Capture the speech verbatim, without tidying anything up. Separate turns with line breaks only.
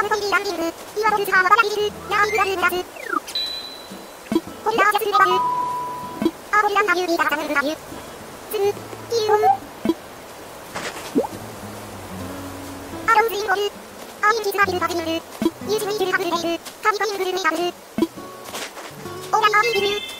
ンコンビランディング、岩ボルツハーマバラビル、ナーイブラルームラス。コリラージャスレバル。アーボリランナユービータハタムングナユ。ツー、キーオン。アロンズインボル。アインキズナビルバビング。ユージミールハブルレイル。カミコイングルメイタブル。オーライアービル。